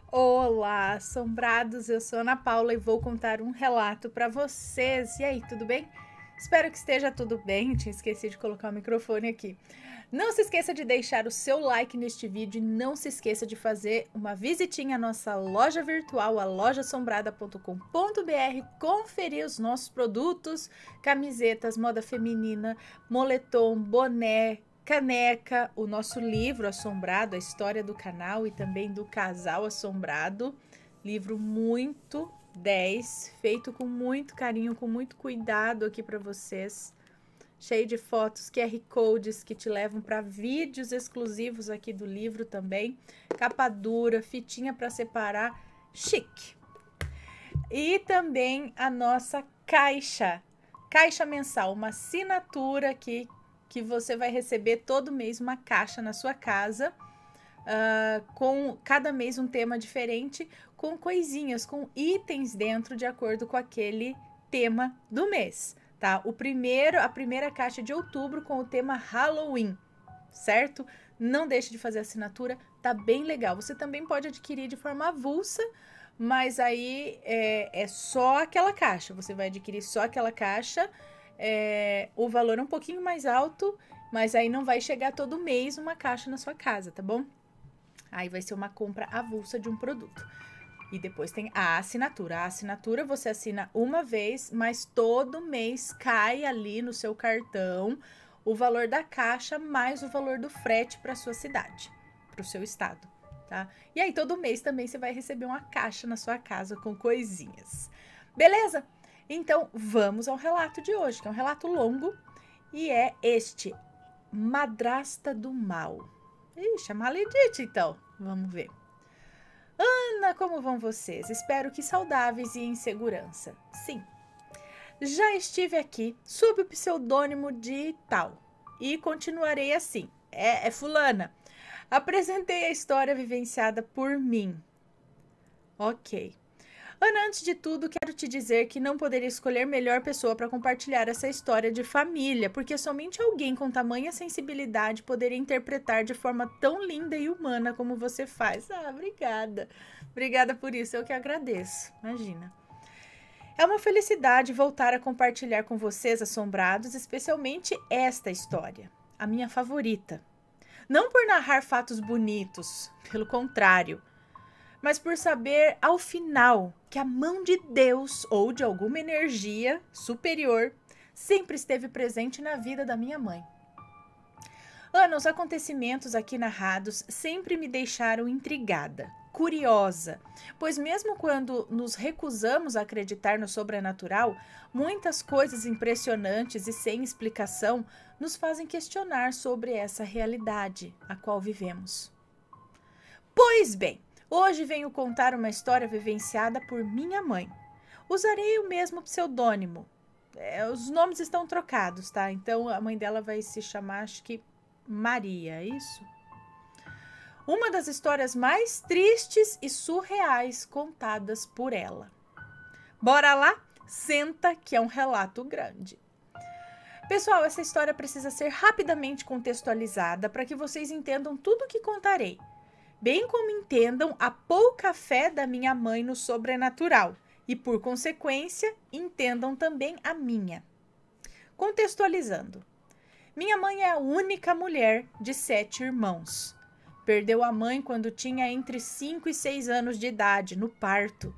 Olá, assombrados! Eu sou Ana Paula e vou contar um relato para vocês. E aí, tudo bem? Espero que esteja tudo bem. Tinha esquecido de colocar o microfone aqui. Não se esqueça de deixar o seu like neste vídeo e não se esqueça de fazer uma visitinha à nossa loja virtual, a lojaassombrada.com.br, conferir os nossos produtos, camisetas, moda feminina, moletom, boné, caneca, o nosso livro Assombrado, a história do canal e também do casal assombrado. Livro muito 10, feito com muito carinho, com muito cuidado aqui para vocês. Cheio de fotos, QR Codes que te levam para vídeos exclusivos aqui do livro também. Capa dura, fitinha para separar, chique. E também a nossa caixa mensal, uma assinatura aqui que você vai receber todo mês uma caixa na sua casa, com cada mês um tema diferente, com coisinhas, com itens dentro de acordo com aquele tema do mês, tá? A primeira caixa de outubro com o tema Halloween, certo? Não deixe de fazer a assinatura, tá bem legal. Você também pode adquirir de forma avulsa, mas aí é só aquela caixa, você vai adquirir só aquela caixa. O valor é um pouquinho mais alto, mas aí não vai chegar todo mês uma caixa na sua casa, tá bom? Aí vai ser uma compra avulsa de um produto. E depois tem a assinatura. A assinatura você assina uma vez, mas todo mês cai ali no seu cartão o valor da caixa mais o valor do frete para sua cidade, para o seu estado, tá? E aí todo mês também você vai receber uma caixa na sua casa com coisinhas. Beleza? Então, vamos ao relato de hoje, que é um relato longo, e é este, Madrasta do Mal. Ixi, é maledite, então. Vamos ver. Ana, como vão vocês? Espero que saudáveis e em segurança. Sim. Já estive aqui, sob o pseudônimo de tal, e continuarei assim. É fulana. Apresentei a história vivenciada por mim. Ok. Ana, antes de tudo, quero te dizer que não poderia escolher melhor pessoa para compartilhar essa história de família, porque somente alguém com tamanha sensibilidade poderia interpretar de forma tão linda e humana como você faz. Ah, obrigada. Obrigada por isso, eu que agradeço. Imagina. É uma felicidade voltar a compartilhar com vocês, assombrados, especialmente esta história, a minha favorita. Não por narrar fatos bonitos, pelo contrário, mas por saber, ao final, que a mão de Deus ou de alguma energia superior sempre esteve presente na vida da minha mãe. Ana, os acontecimentos aqui narrados sempre me deixaram intrigada, curiosa, pois mesmo quando nos recusamos a acreditar no sobrenatural, muitas coisas impressionantes e sem explicação nos fazem questionar sobre essa realidade a qual vivemos. Pois bem, hoje venho contar uma história vivenciada por minha mãe. Usarei o mesmo pseudônimo. Os nomes estão trocados, tá? Então a mãe dela vai se chamar, acho que Maria, é isso? Uma das histórias mais tristes e surreais contadas por ela. Bora lá? Senta que é um relato grande. Pessoal, essa história precisa ser rapidamente contextualizada para que vocês entendam tudo o que contarei, bem como entendam a pouca fé da minha mãe no sobrenatural e, por consequência, entendam também a minha. Contextualizando. Minha mãe é a única mulher de 7 irmãos. Perdeu a mãe quando tinha entre 5 e 6 anos de idade, no parto.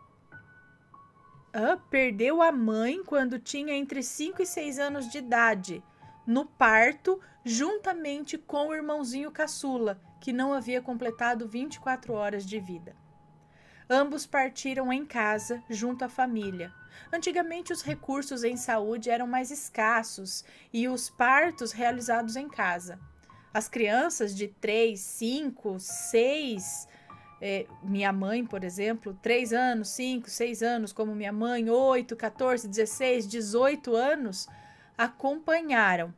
Perdeu a mãe quando tinha entre 5 e 6 anos de idade, no parto, juntamente com o irmãozinho caçula, que não havia completado 24 horas de vida. Ambos partiram em casa, junto à família. Antigamente, os recursos em saúde eram mais escassos e os partos realizados em casa. As crianças de 3, 5, 6, minha mãe, por exemplo, 3 anos, 5, 6 anos, como minha mãe, 8, 14, 16, 18 anos, acompanharam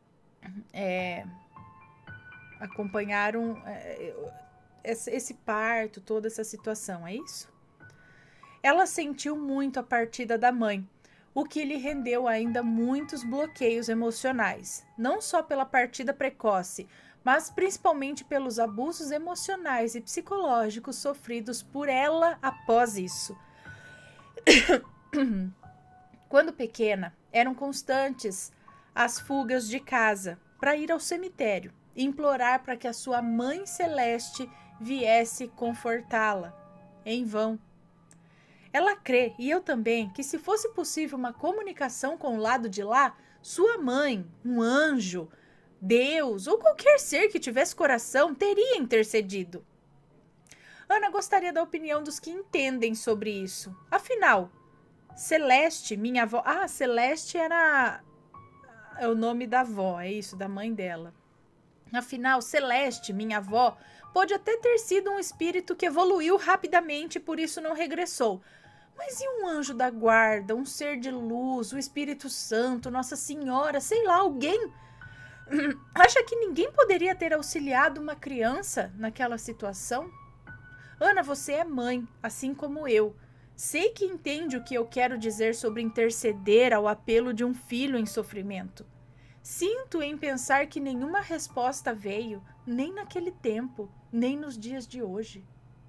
esse parto, toda essa situação, é isso? Ela sentiu muito a partida da mãe, o que lhe rendeu ainda muitos bloqueios emocionais, não só pela partida precoce, mas principalmente pelos abusos emocionais e psicológicos sofridos por ela após isso. Quando pequena, eram constantes as fugas de casa para ir ao cemitério e implorar para que a sua mãe celeste viesse confortá-la. Em vão. Ela crê, e eu também, que se fosse possível uma comunicação com o lado de lá, sua mãe, um anjo, Deus ou qualquer ser que tivesse coração teria intercedido. Ana gostaria da opinião dos que entendem sobre isso. Afinal, Celeste, minha avó... Ah, Celeste era o nome da avó, é isso, da mãe dela. Afinal, Celeste, minha avó, pode até ter sido um espírito que evoluiu rapidamente e por isso não regressou. Mas e um anjo da guarda, um ser de luz, o Espírito Santo, Nossa Senhora, sei lá, alguém? Acha que ninguém poderia ter auxiliado uma criança naquela situação? Ana, você é mãe, assim como eu. Sei que entende o que eu quero dizer sobre interceder ao apelo de um filho em sofrimento. Sinto em pensar que nenhuma resposta veio, nem naquele tempo, nem nos dias de hoje.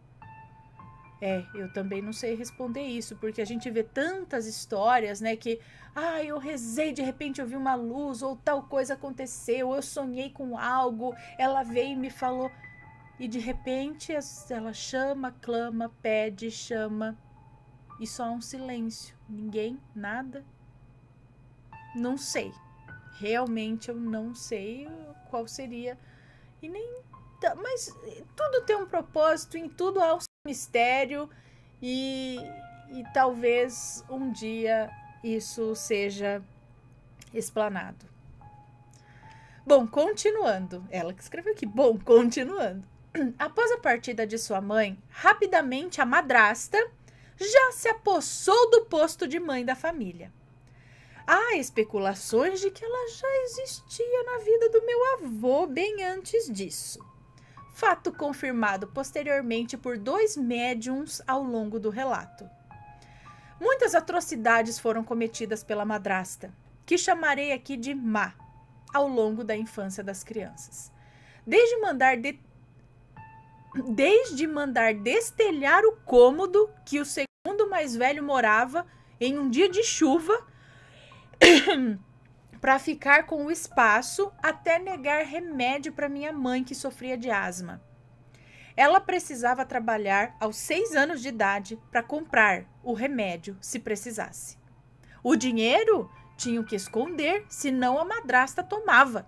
Eu também não sei responder isso, porque a gente vê tantas histórias, né, que, eu rezei, de repente eu vi uma luz, ou tal coisa aconteceu, ou eu sonhei com algo, ela veio e me falou, e de repente ela chama, clama, pede, chama, e só há um silêncio, ninguém, nada, não sei, realmente eu não sei qual seria, e nem, mas tudo tem um propósito, em tudo há um mistério e talvez um dia isso seja explanado. Bom, continuando. Ela que escreveu aqui. Bom, continuando. Após a partida de sua mãe, rapidamente a madrasta já se apossou do posto de mãe da família. Há especulações de que ela já existia na vida do meu avô bem antes disso. Fato confirmado posteriormente por 2 médiums ao longo do relato. Muitas atrocidades foram cometidas pela madrasta, que chamarei aqui de má, ao longo da infância das crianças. Desde mandar destelhar o cômodo que o segundo mais velho morava em um dia de chuva para ficar com o espaço, até negar remédio para minha mãe que sofria de asma. Ela precisava trabalhar aos 6 anos de idade para comprar o remédio se precisasse. O dinheiro tinham que esconder, senão a madrasta tomava.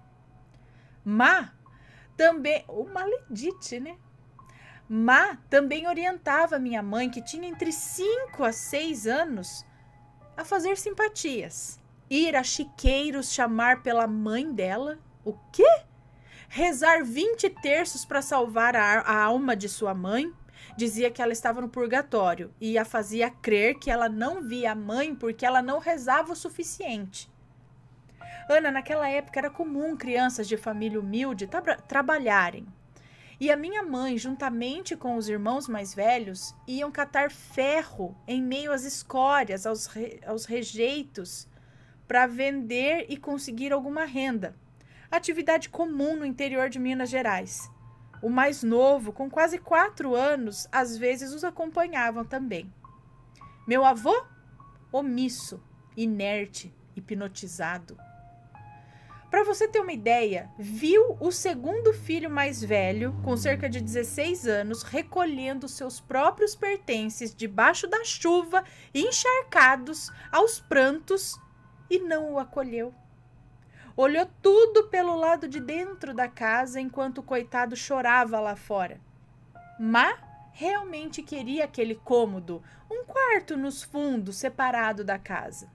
Má também, ou maledite, né? Má também orientava minha mãe, que tinha entre 5 a 6 anos, a fazer simpatias. Ir a chiqueiros chamar pela mãe dela? O quê? Rezar 20 terços para salvar a alma de sua mãe? Dizia que ela estava no purgatório e a fazia crer que ela não via a mãe porque ela não rezava o suficiente. Ana, naquela época era comum crianças de família humilde trabalharem. E a minha mãe, juntamente com os irmãos mais velhos, iam catar ferro em meio às escórias, aos rejeitos, para vender e conseguir alguma renda. Atividade comum no interior de Minas Gerais. O mais novo, com quase 4 anos, às vezes os acompanhavam também. Meu avô? Omisso, inerte, hipnotizado. Para você ter uma ideia, viu o segundo filho mais velho, com cerca de 16 anos, recolhendo seus próprios pertences debaixo da chuva, encharcados, aos prantos, e não o acolheu. Olhou tudo pelo lado de dentro da casa enquanto o coitado chorava lá fora. Má realmente queria aquele cômodo, um quarto nos fundos, separado da casa.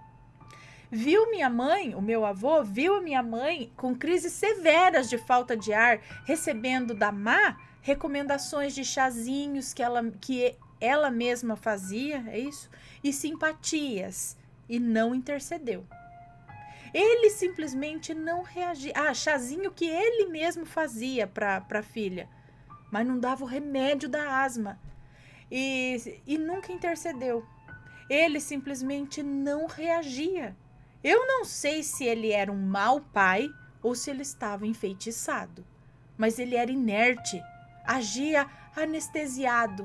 Viu minha mãe, o meu avô, viu a minha mãe com crises severas de falta de ar, recebendo da Má recomendações de chazinhos que ela mesma fazia, é isso? E simpatias. E não intercedeu. Ele simplesmente não reagia. Chazinho que ele mesmo fazia para a filha, mas não dava o remédio da asma. E nunca intercedeu. Ele simplesmente não reagia. Eu não sei se ele era um mau pai ou se ele estava enfeitiçado. mas ele era inerte, agia anestesiado.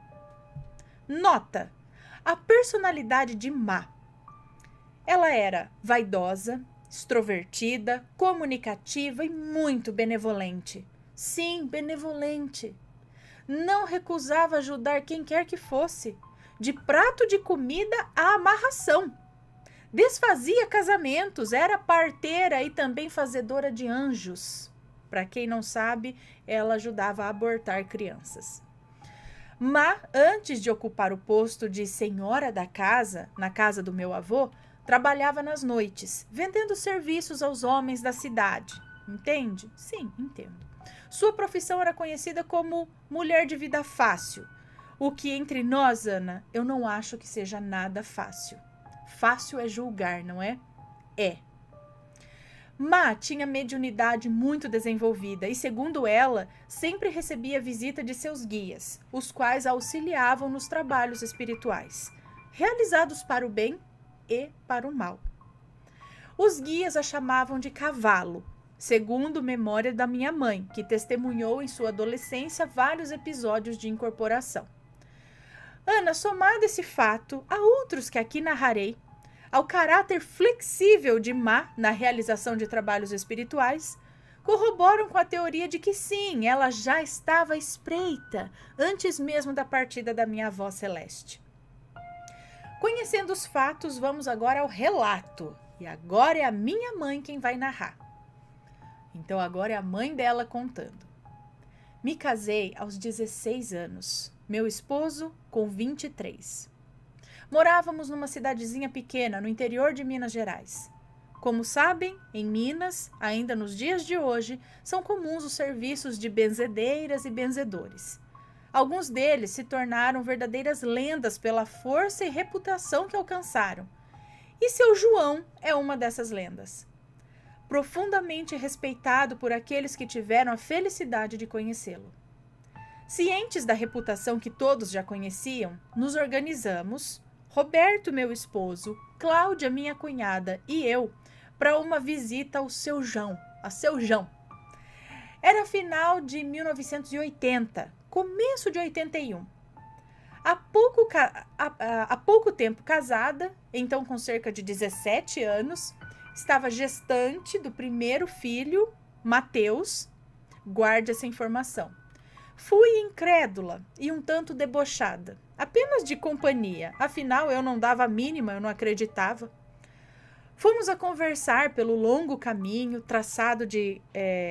Nota: a personalidade de Ma. Ela era vaidosa, extrovertida, comunicativa e muito benevolente. Sim, benevolente. Não recusava ajudar quem quer que fosse, de prato de comida à amarração. Desfazia casamentos, era parteira e também fazedora de anjos. Para quem não sabe, ela ajudava a abortar crianças. Ma, antes de ocupar o posto de senhora da casa, na casa do meu avô, trabalhava nas noites, vendendo serviços aos homens da cidade. Entende? Sim, entendo. Sua profissão era conhecida como mulher de vida fácil. O que entre nós, Ana, eu não acho que seja nada fácil. Fácil é julgar, não é? É. Ma tinha mediunidade muito desenvolvida e, segundo ela, sempre recebia visita de seus guias, os quais a auxiliavam nos trabalhos espirituais, realizados para o bem e para o mal. Os guias a chamavam de cavalo, segundo memória da minha mãe, que testemunhou em sua adolescência vários episódios de incorporação. Ana, somado esse fato a outros que aqui narrarei, ao caráter flexível de Ma na realização de trabalhos espirituais, corroboram com a teoria de que sim, ela já estava à espreita antes mesmo da partida da minha avó celeste. Conhecendo os fatos, vamos agora ao relato. E agora é a minha mãe quem vai narrar. Então agora é a mãe dela contando. Me casei aos 16 anos, meu esposo com 23. Morávamos numa cidadezinha pequena no interior de Minas Gerais. Como sabem, em Minas, ainda nos dias de hoje, são comuns os serviços de benzedeiras e benzedores. Alguns deles se tornaram verdadeiras lendas pela força e reputação que alcançaram. E seu João é uma dessas lendas. Profundamente respeitado por aqueles que tiveram a felicidade de conhecê-lo. Cientes da reputação que todos já conheciam, nos organizamos, Roberto, meu esposo, Cláudia, minha cunhada, e eu, para uma visita ao seu João, a seu João. Era final de 1980, começo de 81. Há pouco tempo casada, então com cerca de 17 anos, estava gestante do primeiro filho, Mateus. Guarde essa informação. Fui incrédula e um tanto debochada, apenas de companhia, afinal eu não dava a mínima, eu não acreditava. Fomos a conversar pelo longo caminho traçado de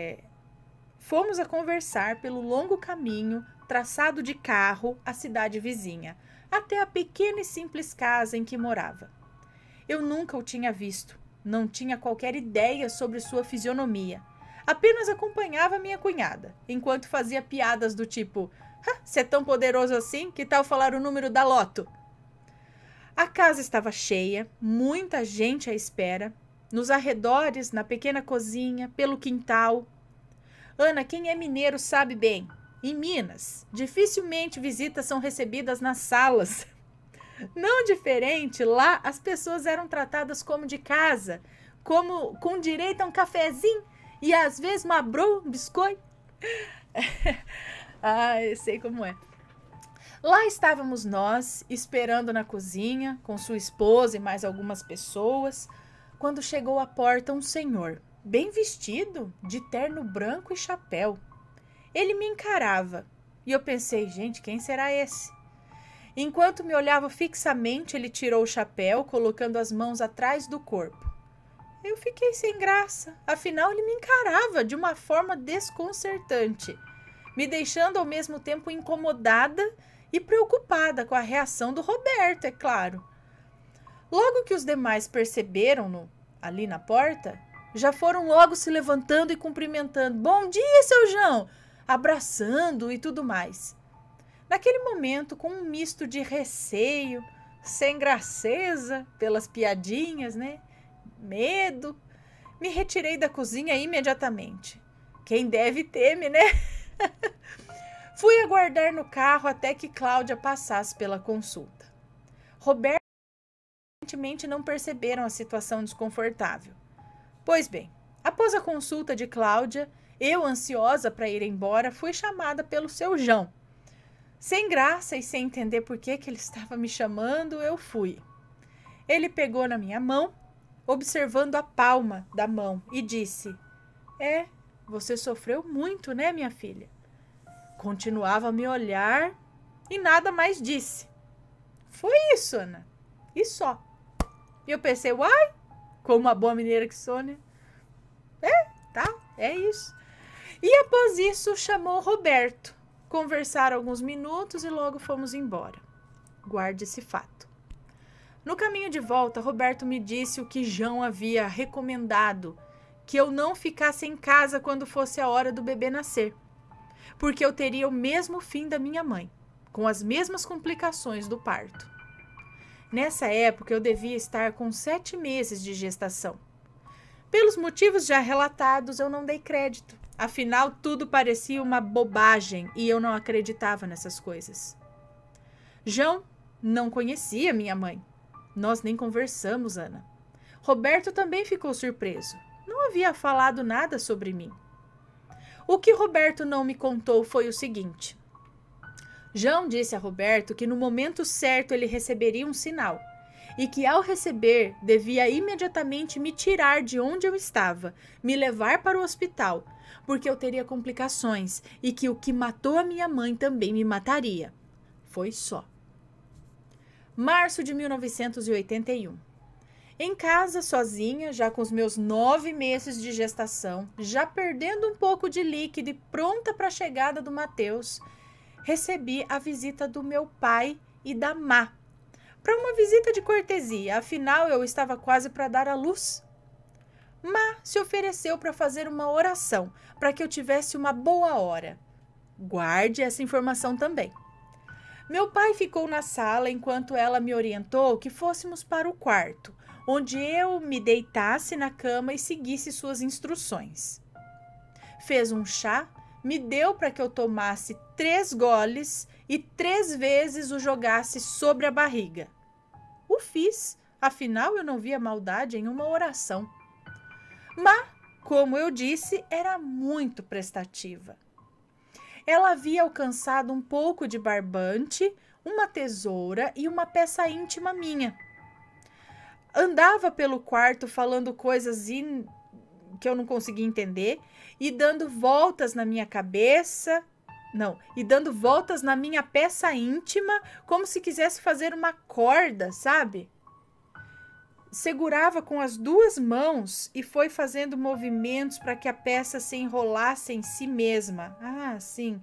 carro à cidade vizinha, até a pequena e simples casa em que morava. Eu nunca o tinha visto, não tinha qualquer ideia sobre sua fisionomia. Apenas acompanhava minha cunhada, enquanto fazia piadas do tipo: "Você é tão poderoso assim, que tal falar o número da loto?" A casa estava cheia, muita gente à espera, nos arredores, na pequena cozinha, pelo quintal. Ana, quem é mineiro sabe bem. Em Minas, dificilmente visitas são recebidas nas salas. Não diferente, lá as pessoas eram tratadas como de casa, como com direito a um cafezinho e às vezes uma broa, um biscoito. Eu sei como é. Lá estávamos nós, esperando na cozinha, com sua esposa e mais algumas pessoas, quando chegou à porta um senhor, bem vestido, de terno branco e chapéu. Ele me encarava e eu pensei, gente, quem será esse? Enquanto me olhava fixamente, ele tirou o chapéu, colocando as mãos atrás do corpo. Eu fiquei sem graça, afinal ele me encarava de uma forma desconcertante, me deixando ao mesmo tempo incomodada e preocupada com a reação do Roberto, é claro. Logo que os demais perceberam-no ali na porta, já foram logo se levantando e cumprimentando. Bom dia, seu João! Abraçando e tudo mais. Naquele momento, com um misto de receio, sem graceza pelas piadinhas, né? Medo, me retirei da cozinha imediatamente. Quem deve teme, né? Fui aguardar no carro até que Cláudia passasse pela consulta. Roberto aparentemente não perceberam a situação desconfortável. Pois bem, após a consulta de Cláudia, Eu, ansiosa para ir embora, fui chamada pelo seu João. Sem graça e sem entender por que ele estava me chamando, eu fui. Ele pegou na minha mão, observando a palma da mão, e disse: você sofreu muito, né, minha filha? Continuava a me olhar e nada mais disse. Foi isso, Ana. E só. E eu pensei, uai, como uma boa mineira que sou, né? É isso. E após isso, chamou Roberto. Conversaram alguns minutos e logo fomos embora. Guarde esse fato. No caminho de volta, Roberto me disse o que João havia recomendado, que eu não ficasse em casa quando fosse a hora do bebê nascer, porque eu teria o mesmo fim da minha mãe, com as mesmas complicações do parto. Nessa época, eu devia estar com 7 meses de gestação. Pelos motivos já relatados, eu não dei crédito. Afinal, tudo parecia uma bobagem e eu não acreditava nessas coisas. João não conhecia minha mãe. Nós nem conversamos, Ana. Roberto também ficou surpreso. Não havia falado nada sobre mim. O que Roberto não me contou foi o seguinte. João disse a Roberto que no momento certo ele receberia um sinal e que ao receber devia imediatamente me tirar de onde eu estava, me levar para o hospital, porque eu teria complicações e que o que matou a minha mãe também me mataria. Foi só. Março de 1981. Em casa, sozinha, já com os meus 9 meses de gestação, já perdendo um pouco de líquido e pronta para a chegada do Matheus, recebi a visita do meu pai e da Má, para uma visita de cortesia, afinal eu estava quase para dar à luz. Má se ofereceu para fazer uma oração, para que eu tivesse uma boa hora. Guarde essa informação também. Meu pai ficou na sala enquanto ela me orientou que fôssemos para o quarto, onde eu me deitasse na cama e seguisse suas instruções. Fez um chá, me deu para que eu tomasse 3 goles e 3 vezes o jogasse sobre a barriga. O fiz, afinal eu não via maldade em uma oração. Mas, como eu disse, era muito prestativa. Ela havia alcançado um pouco de barbante, uma tesoura e uma peça íntima minha. Andava pelo quarto falando coisas que eu não conseguia entender e dando voltas na minha cabeça, e dando voltas na minha peça íntima, como se quisesse fazer uma corda, sabe? Segurava com as 2 mãos e foi fazendo movimentos para que a peça se enrolasse em si mesma. Ah, sim.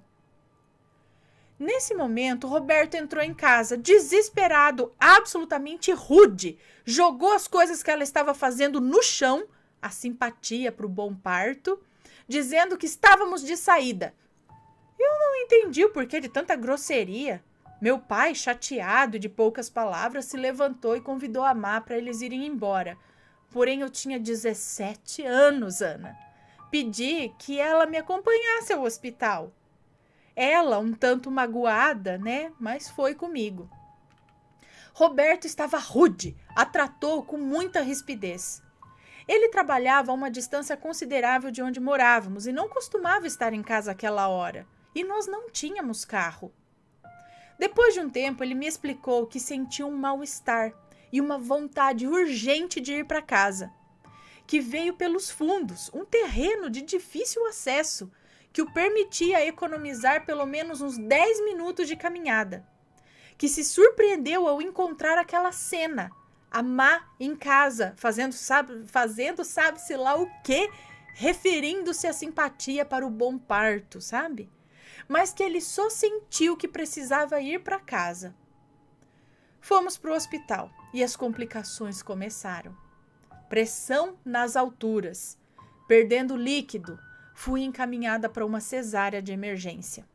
Nesse momento, Roberto entrou em casa, desesperado, absolutamente rude. Jogou as coisas que ela estava fazendo no chão, a simpatia para o bom parto, dizendo que estávamos de saída. Eu não entendi o porquê de tanta grosseria. Meu pai, chateado e de poucas palavras, se levantou e convidou a Má para eles irem embora. Porém, eu tinha 17 anos, Ana. Pedi que ela me acompanhasse ao hospital. Ela, um tanto magoada, né? Mas foi comigo. Roberto estava rude, a tratou com muita rispidez. Ele trabalhava a uma distância considerável de onde morávamos e não costumava estar em casa àquela hora. E nós não tínhamos carro. Depois de um tempo, ele me explicou que sentia um mal-estar e uma vontade urgente de ir para casa, que veio pelos fundos, um terreno de difícil acesso, que o permitia economizar pelo menos uns 10 minutos de caminhada, que se surpreendeu ao encontrar aquela cena, a Má em casa, fazendo sabe-se lá o quê, referindo-se à simpatia para o bom parto, sabe? Mas que ele só sentiu que precisava ir para casa. Fomos para o hospital e as complicações começaram. Pressão nas alturas, perdendo líquido, fui encaminhada para uma cesárea de emergência.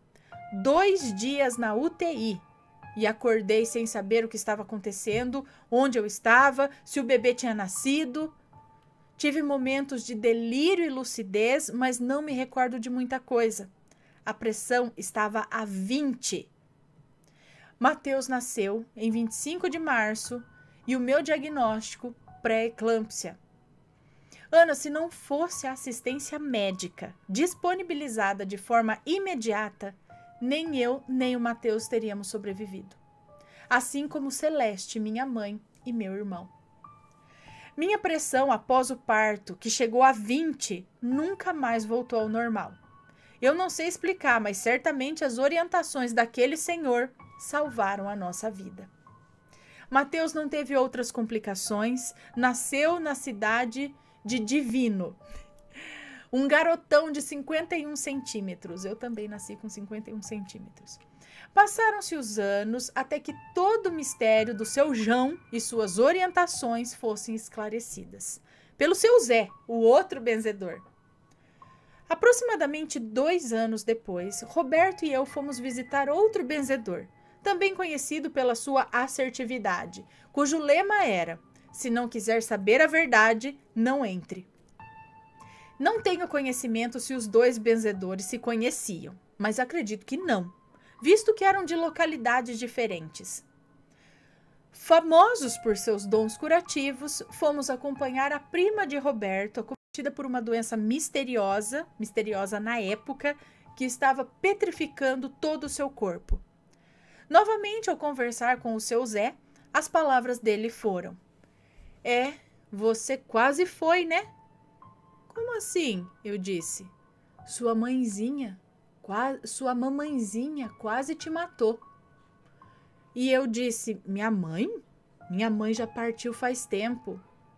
2 dias na UTI e acordei sem saber o que estava acontecendo, onde eu estava, se o bebê tinha nascido. Tive momentos de delírio e lucidez, mas não me recordo de muita coisa. A pressão estava a 20. Matheus nasceu em 25 de março e o meu diagnóstico pré-eclâmpsia. Ana, se não fosse a assistência médica disponibilizada de forma imediata, nem eu nem o Mateus teríamos sobrevivido. Assim como Celeste, minha mãe e meu irmão. Minha pressão após o parto, que chegou a 20, nunca mais voltou ao normal. Eu não sei explicar, mas certamente as orientações daquele senhor salvaram a nossa vida. Mateus não teve outras complicações, nasceu na cidade de Divino. Um garotão de 51 centímetros. Eu também nasci com 51 centímetros. Passaram-se os anos até que todo o mistério do seu João e suas orientações fossem esclarecidas. Pelo seu Zé, o outro benzedor. Aproximadamente 2 anos depois, Roberto e eu fomos visitar outro benzedor, também conhecido pela sua assertividade, cujo lema era: se não quiser saber a verdade, não entre. Não tenho conhecimento se os dois benzedores se conheciam, mas acredito que não, visto que eram de localidades diferentes. Famosos por seus dons curativos, fomos acompanhar a prima de Roberto, acometida por uma doença misteriosa na época, que estava petrificando todo o seu corpo. Novamente, ao conversar com o seu Zé, as palavras dele foram: você quase foi, né? Como assim? Eu disse. Sua mamãezinha quase te matou. E eu disse: minha mãe? Minha mãe já partiu faz tempo.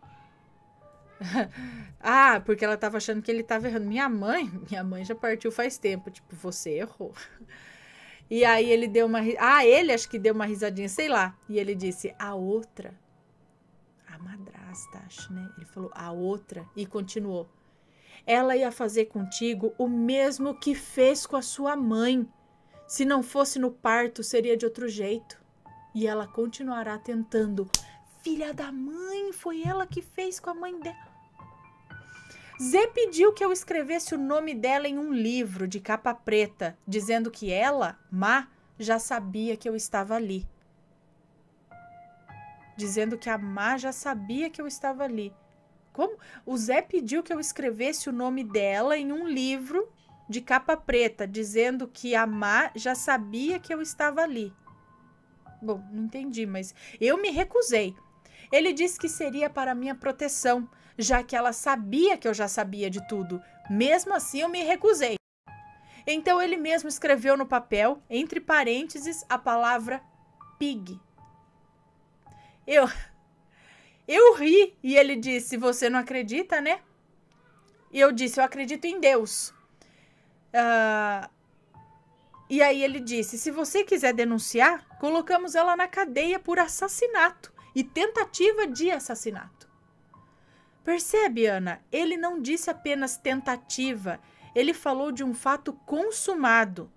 Porque ela estava achando que ele estava errando. Minha mãe já partiu faz tempo. Tipo, você errou. E aí ele deu ele acho que deu uma risadinha, sei lá. E ele disse: a outra, a madrasta, acho, né? Ele falou: a outra, e continuou: ela ia fazer contigo o mesmo que fez com a sua mãe. Se não fosse no parto, seria de outro jeito. E ela continuará tentando. Filha da mãe, foi ela que fez com a mãe dela. Zé pediu que eu escrevesse o nome dela em um livro de capa preta, dizendo que ela, Má, já sabia que eu estava ali. Dizendo que a Má já sabia que eu estava ali. Como? O Zé pediu que eu escrevesse o nome dela em um livro de capa preta, dizendo que a Má já sabia que eu estava ali. Bom, não entendi, mas eu me recusei. Ele disse que seria para minha proteção, já que ela sabia que eu já sabia de tudo. Mesmo assim, eu me recusei. Então, ele mesmo escreveu no papel, entre parênteses, a palavra pig. Eu ri e ele disse: você não acredita, né? E eu disse: eu acredito em Deus. E aí ele disse: se você quiser denunciar, colocamos ela na cadeia por assassinato e tentativa de assassinato. Percebe, Ana? Ele não disse apenas tentativa, ele falou de um fato consumado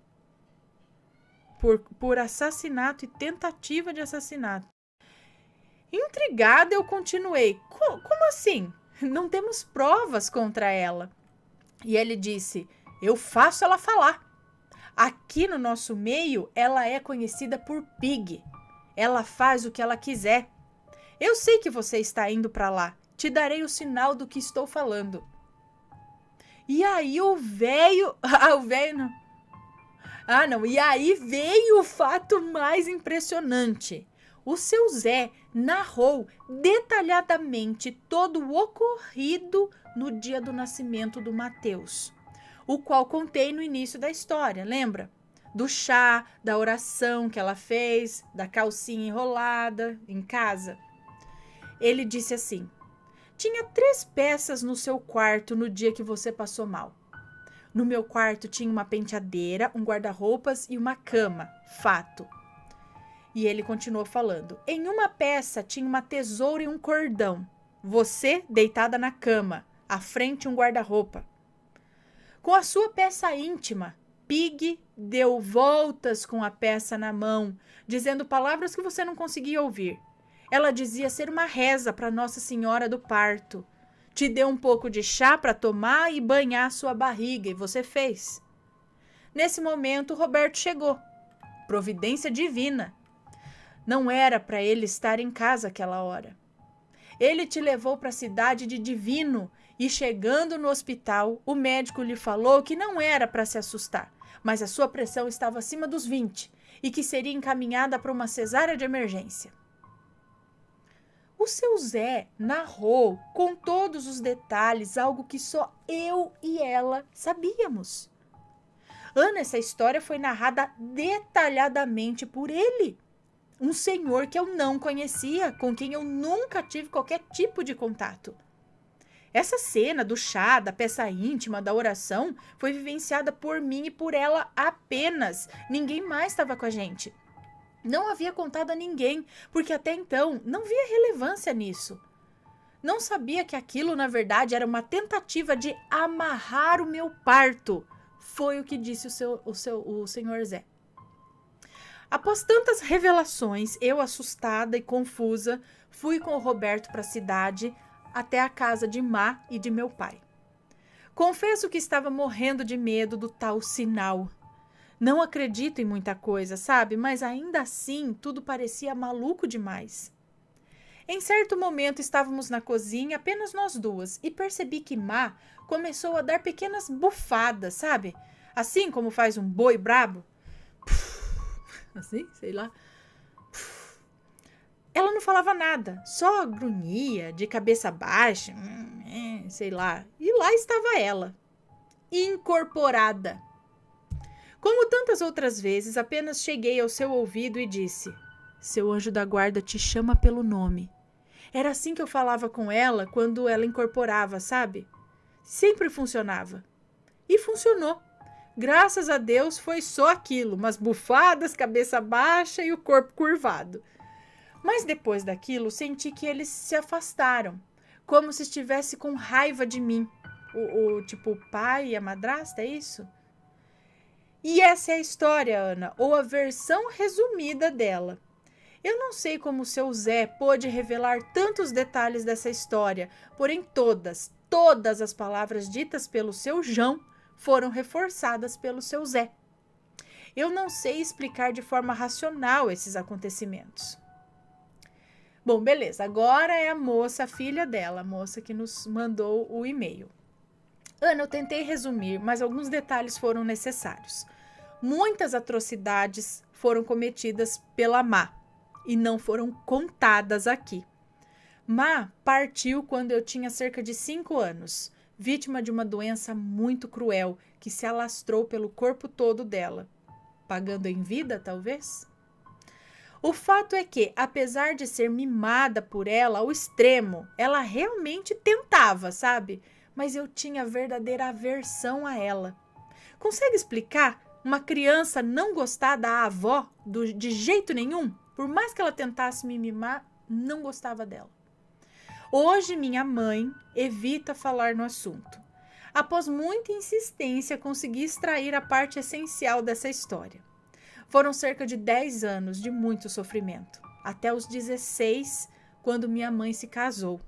por assassinato e tentativa de assassinato. Intrigada, eu continuei: como assim? Não temos provas contra ela. E ele disse: eu faço ela falar. Aqui no nosso meio, ela é conhecida por Pig. Ela faz o que ela quiser. Eu sei que você está indo para lá. Te darei o sinal do que estou falando. E aí o velho... o velho não... não. E aí veio o fato mais impressionante. O seu Zé narrou detalhadamente todo o ocorrido no dia do nascimento do Mateus, o qual contei no início da história, lembra? Do chá, da oração que ela fez, da calcinha enrolada em casa. Ele disse assim: tinha 3 peças no seu quarto no dia que você passou mal. No meu quarto tinha uma penteadeira, um guarda-roupas e uma cama, fato. E ele continuou falando: em uma peça tinha uma tesoura e um cordão. Você deitada na cama, à frente um guarda-roupa. Com a sua peça íntima, Pig deu voltas com a peça na mão, dizendo palavras que você não conseguia ouvir. Ela dizia ser uma reza para Nossa Senhora do Parto. Te deu um pouco de chá para tomar e banhar sua barriga, e você fez. Nesse momento, Roberto chegou. Providência divina. Não era para ele estar em casa aquela hora. Ele te levou para a cidade de Divino E chegando no hospital, o médico lhe falou que não era para se assustar, mas a sua pressão estava acima dos 20 e que seria encaminhada para uma cesárea de emergência. O seu Zé narrou com todos os detalhes algo que só eu e ela sabíamos. Ana, essa história foi narrada detalhadamente por ele, um senhor que eu não conhecia, com quem eu nunca tive qualquer tipo de contato. Essa cena do chá, da peça íntima, da oração, foi vivenciada por mim e por ela apenas. Ninguém mais estava com a gente. Não havia contado a ninguém, porque até então não via relevância nisso. Não sabia que aquilo, na verdade, era uma tentativa de amarrar o meu parto. Foi o que disse o senhor Zé. Após tantas revelações, eu, assustada e confusa, fui com o Roberto para a cidade, até a casa de Má e de meu pai. Confesso que estava morrendo de medo do tal sinal. Não acredito em muita coisa, sabe? Mas ainda assim, tudo parecia maluco demais. Em certo momento, estávamos na cozinha, apenas nós duas, e percebi que Má começou a dar pequenas bufadas, sabe? Assim como faz um boi brabo. Assim, sei lá. Ela não falava nada, só grunhia, de cabeça baixa, sei lá. E lá estava ela, incorporada. Como tantas outras vezes, apenas cheguei ao seu ouvido e disse: seu anjo da guarda te chama pelo nome. Era assim que eu falava com ela quando ela incorporava, sabe? Sempre funcionava. E funcionou. Graças a Deus foi só aquilo, umas bufadas, cabeça baixa e o corpo curvado. Mas depois daquilo, senti que eles se afastaram, como se estivesse com raiva de mim. Tipo, o pai e a madrasta, é isso? E essa é a história, Ana, ou a versão resumida dela. Eu não sei como o seu Zé pôde revelar tantos detalhes dessa história, porém todas as palavras ditas pelo seu João foram reforçadas pelo seu Zé. Eu não sei explicar de forma racional esses acontecimentos. Bom, beleza. Agora é a moça, a filha dela, a moça que nos mandou o e-mail. Ana, eu tentei resumir, mas alguns detalhes foram necessários. Muitas atrocidades foram cometidas pela Má e não foram contadas aqui. Má partiu quando eu tinha cerca de 5 anos, vítima de uma doença muito cruel que se alastrou pelo corpo todo dela. Pagando em vida, talvez? O fato é que, apesar de ser mimada por ela ao extremo, ela realmente tentava, sabe? Mas eu tinha verdadeira aversão a ela. Consegue explicar uma criança não gostar da avó de jeito nenhum? Por mais que ela tentasse me mimar, não gostava dela. Hoje, minha mãe evita falar no assunto. Após muita insistência, consegui extrair a parte essencial dessa história. Foram cerca de 10 anos de muito sofrimento, até os 16, quando minha mãe se casou.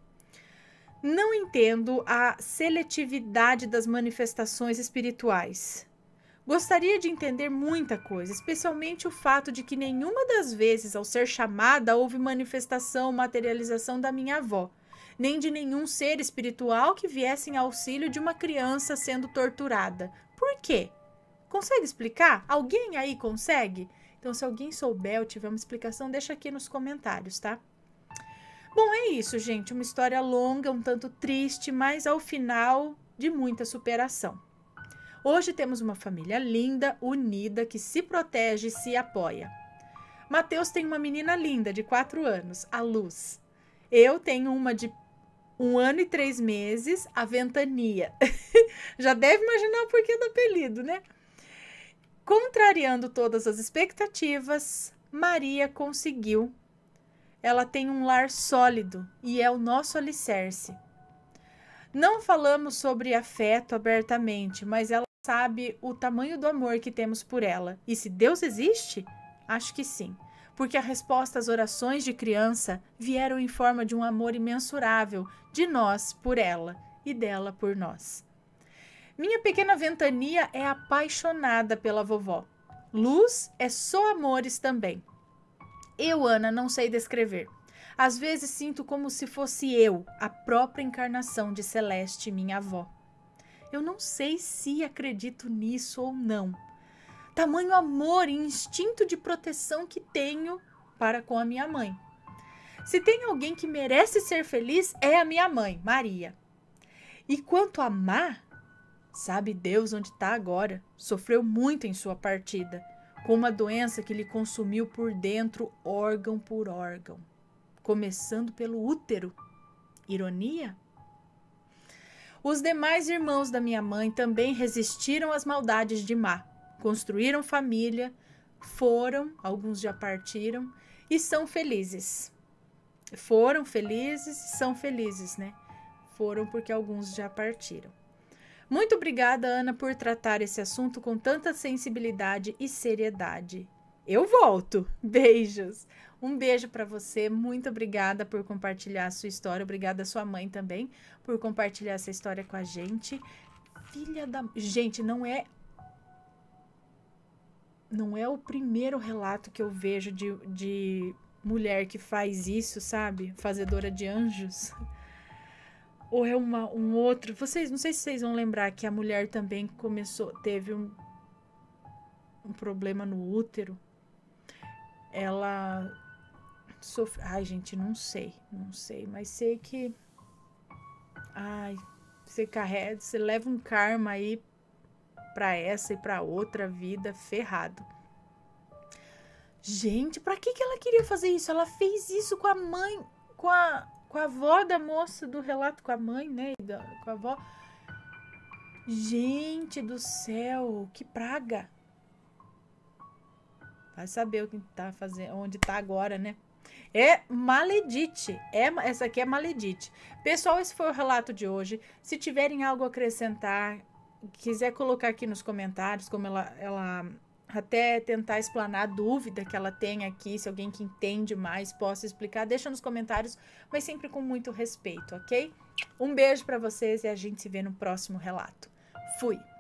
Não entendo a seletividade das manifestações espirituais. Gostaria de entender muita coisa, especialmente o fato de que nenhuma das vezes, ao ser chamada, houve manifestação ou materialização da minha avó, nem de nenhum ser espiritual que viesse em auxílio de uma criança sendo torturada. Por quê? Consegue explicar? Alguém aí consegue? Então, se alguém souber ou tiver uma explicação, deixa aqui nos comentários, tá? Bom, é isso, gente. Uma história longa, um tanto triste, mas ao final de muita superação. Hoje temos uma família linda, unida, que se protege e se apoia. Mateus tem uma menina linda de 4 anos, a Luz. Eu tenho uma de 1 ano e 3 meses, a Ventania. Já deve imaginar o porquê do apelido, né? Contrariando todas as expectativas, Maria conseguiu. Ela tem um lar sólido e é o nosso alicerce. Não falamos sobre afeto abertamente, mas ela sabe o tamanho do amor que temos por ela. E se Deus existe? Acho que sim, porque a resposta às orações de criança vieram em forma de um amor imensurável de nós por ela e dela por nós. Minha pequena Ventania é apaixonada pela vovó. Luz é só amores também. Eu, Ana, não sei descrever. Às vezes sinto como se fosse eu, a própria encarnação de Celeste, minha avó. Eu não sei se acredito nisso ou não. Tamanho amor e instinto de proteção que tenho para com a minha mãe. Se tem alguém que merece ser feliz, é a minha mãe, Maria. E quanto a Má, sabe Deus onde está agora, sofreu muito em sua partida, com uma doença que lhe consumiu por dentro, órgão por órgão, começando pelo útero. Ironia? Os demais irmãos da minha mãe também resistiram às maldades de Má, construíram família, alguns já partiram, e são felizes. Foram felizes e são felizes, né? Foram porque alguns já partiram. Muito obrigada, Ana, por tratar esse assunto com tanta sensibilidade e seriedade. Eu volto. Beijos. Um beijo para você. Muito obrigada por compartilhar a sua história. Obrigada à sua mãe também por compartilhar essa história com a gente. Filha da... Gente, não é o primeiro relato que eu vejo de mulher que faz isso, sabe? Fazedora de anjos. Ou é um outro... Não sei se vocês vão lembrar que a mulher também teve um problema no útero. Ela sofreu... Ai, gente, não sei, mas sei que... Ai, você leva um karma aí pra essa e pra outra vida ferrado. Gente, pra que ela queria fazer isso? Ela fez isso com a mãe, com a avó da moça do relato, com a mãe, né? Com a avó. Gente do céu, que praga. Vai saber o que tá fazendo, onde tá agora, né? É maledite. Essa aqui é maledite. Pessoal, esse foi o relato de hoje. Se tiverem algo a acrescentar, quiser colocar aqui nos comentários, como ela até tentar explanar a dúvida que ela tem aqui, se alguém que entende mais possa explicar, deixa nos comentários, mas sempre com muito respeito, ok? Um beijo para vocês e a gente se vê no próximo relato. Fui!